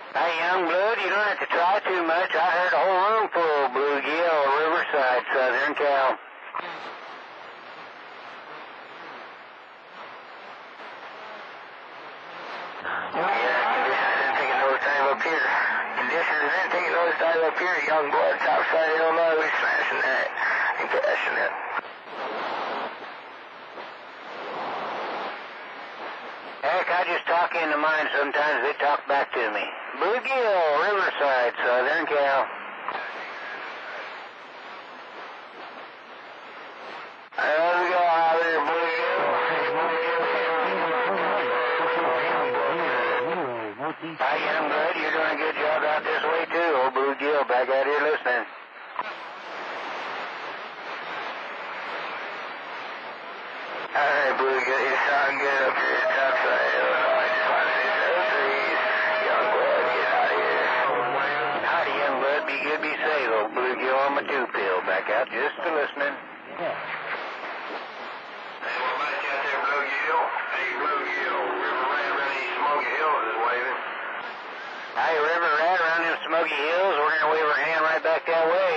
Hey, YoungBlood, you don't have to try too much. I heard a whole room full of BlueGill, Riverside, Southern Cal. Conditions didn't take no time up here. YoungBlood, topside Illinois, we smashing that and cashing it. Heck, I just talk into mine sometimes. They talk back to me. BlueGill, Riverside, Southern Cal. Let's go out there, BlueGill. Hi, YoungBlood, you're doing a good job out this way too. Old BlueGill back out here listening. Alright, BlueGill, you sound good up here at topside Illinois. Just wanted to know trees. YoungBlood, get out of here. Howdy, YoungBlood, be good, be safe. Old BlueGill on my two-pill. Back out just to listening. Hey, what about you out there, BlueGill? Hey, BlueGill, RiverRat around these Smoky Hills is waving. Hi, RiverRat around them Smoky Hills. We're going to wave our hand right back that way.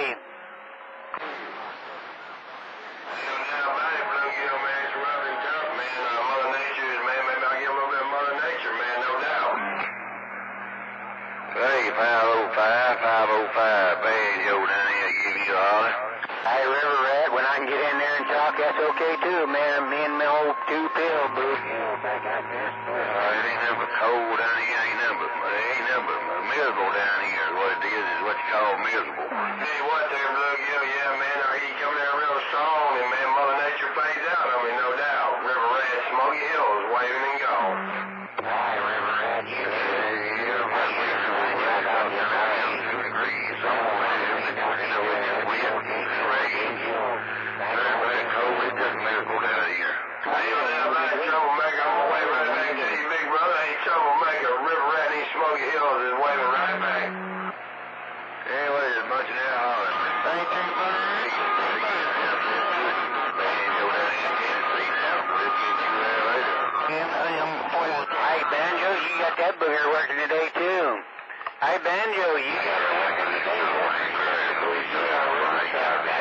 Hey, 505, Banjo down here to give you a holler. Hey, RiverRat, when I can get in there and talk, that's okay too, man. Me and my old two-pill, BlueGill back out there. It ain't nothing but cold down here, ain't nothing but miserable down here. What it is what you call miserable. Tell you what there, BlueGill, yeah, man, I hear you coming down real strong, and man, Mother Nature plays out on me, no doubt. RiverRat, Smoky Hills, waving and gone. Hi, RiverRat, you Smoky Hills is waving right back. Anyway, there's a bunch of that hollering. Thank you, buddy. Banjo down in Tennessee now. We'll get you there later. Hey, Banjo, you got that booger working today, too. Hey, Banjo, you got it working today.